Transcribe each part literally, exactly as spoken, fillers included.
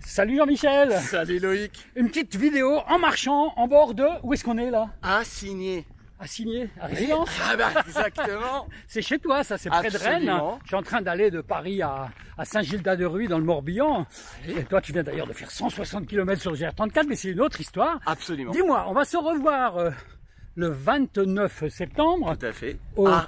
Salut Jean-Michel. Salut Loïc. Une petite vidéo en marchant en bord de... Où est-ce qu'on est là? À Signé. À Signé, à Résidence. Ah bah exactement. C'est chez toi, ça, c'est près de Rennes. Je suis en train d'aller de Paris à, à Saint-Gildas-de-Rue dans le Morbihan. Et toi, tu viens d'ailleurs de faire cent soixante kilomètres sur le G R trente-quatre, mais c'est une autre histoire. Absolument. Dis-moi, on va se revoir euh, le vingt-neuf septembre. Tout à fait. Au ah.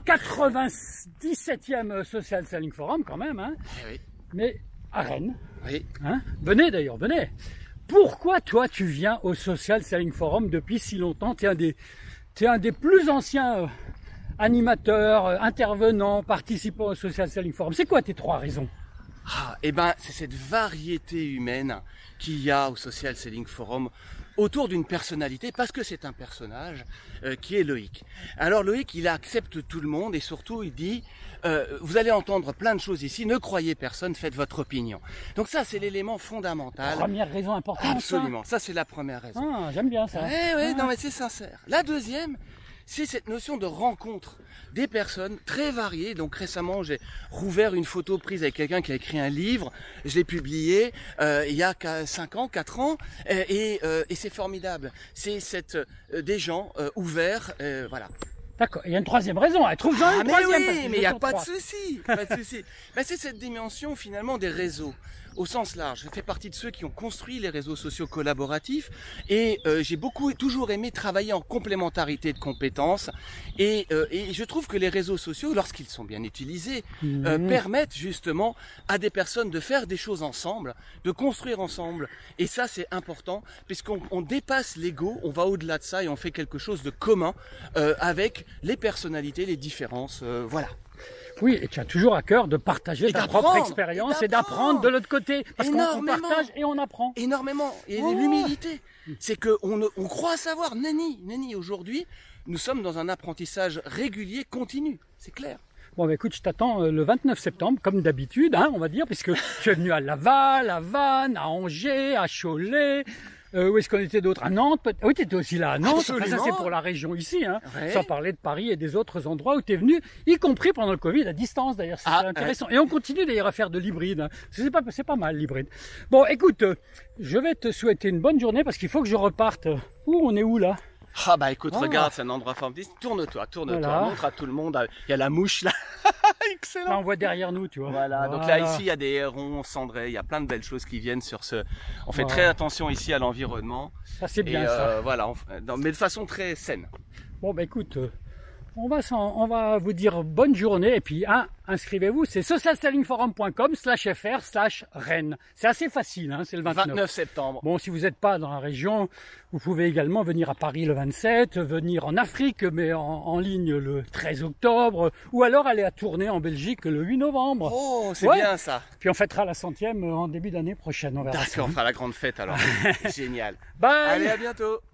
quatre-vingt-dix-septième Social Selling Forum quand même. Hein. Eh oui. Mais à Rennes. Oui. Hein, venez d'ailleurs, venez. Pourquoi toi tu viens au Social Selling Forum depuis si longtemps? Tu es un des, tu es un des plus anciens euh, animateurs, euh, intervenants, participants au Social Selling Forum. C'est quoi tes trois raisons? Ah, eh ben, c'est cette variété humaine qu'il y a au Social Selling Forum autour d'une personnalité, parce que c'est un personnage euh, qui est Loïc. Alors Loïc, il accepte tout le monde et surtout il dit euh, vous allez entendre plein de choses ici, ne croyez personne, faites votre opinion. Donc ça, c'est l'élément fondamental. Première raison importante. Absolument, ça, ça c'est la première raison. Ah, j'aime bien ça. Eh oui, ah. non mais c'est sincère. La deuxième, c'est cette notion de rencontre des personnes très variées. Donc récemment, j'ai rouvert une photo prise avec quelqu'un qui a écrit un livre. Je l'ai publié euh, il y a cinq ans, quatre ans, et, et, euh, et c'est formidable. C'est cette euh, des gens euh, ouverts, euh, voilà. D'accord. Il y a une troisième raison. Elle trouve Ah, une mais troisième. oui, mais il n'y a pas trois. de souci, pas de souci. Ben, c'est cette dimension finalement des réseaux. Au sens large, je fais partie de ceux qui ont construit les réseaux sociaux collaboratifs et euh, j'ai beaucoup toujours aimé travailler en complémentarité de compétences et, euh, et je trouve que les réseaux sociaux, lorsqu'ils sont bien utilisés, mmh. euh, permettent justement à des personnes de faire des choses ensemble, de construire ensemble, et ça c'est important puisqu'on on dépasse l'ego, on va au-delà de ça et on fait quelque chose de commun euh, avec les personnalités, les différences, euh, voilà. Oui, et tu as toujours à cœur de partager et ta propre expérience et d'apprendre de l'autre côté. Parce qu'on partage et on apprend. Énormément. Et oh. l'humilité, c'est qu'on on croit savoir. Nenni, nenni, aujourd'hui, nous sommes dans un apprentissage régulier, continu. C'est clair. Bon, bah, écoute, je t'attends le vingt-neuf septembre, comme d'habitude, hein, on va dire, puisque tu es venu à Laval, à Vannes, à Angers, à Cholet. Euh, où est-ce qu'on était d'autres? À Nantes? Oui, tu étais aussi là à Nantes. Enfin, ça, c'est pour la région ici, hein. Ouais. Sans parler de Paris et des autres endroits où tu es venu, y compris pendant le Covid, à distance d'ailleurs. C'est ah, intéressant. Ouais. Et on continue d'ailleurs à faire de l'hybride. Hein. C'est pas, c'est pas mal l'hybride. Bon, écoute, je vais te souhaiter une bonne journée parce qu'il faut que je reparte. Où on est où là? Ah bah écoute, ah. regarde, c'est un endroit formidable. Tourne-toi, tourne-toi, voilà. Montre à tout le monde. Il y a la mouche là. Excellent. Là, on voit derrière nous, tu vois. Voilà, voilà. Donc là, ici, il y a des hérons cendrés, il y a plein de belles choses qui viennent sur ce... On fait voilà. très attention ici à l'environnement. Ça, c'est bien, et, ça. Euh, voilà, on... mais de façon très saine. Bon, bah écoute, on va, on va vous dire bonne journée. Et puis, hein, inscrivez-vous, c'est socialsellingforum.com slash fr slash Rennes. C'est assez facile, hein, c'est le vingt-neuf. vingt-neuf septembre. Bon, si vous n'êtes pas dans la région, vous pouvez également venir à Paris le vingt-sept, venir en Afrique, mais en, en ligne le treize octobre, ou alors aller à Tournai en Belgique le huit novembre. Oh, c'est ouais. bien ça. Puis on fêtera la centième en début d'année prochaine. D'accord, on fera la grande fête alors. Génial. Bye. Allez, à bientôt.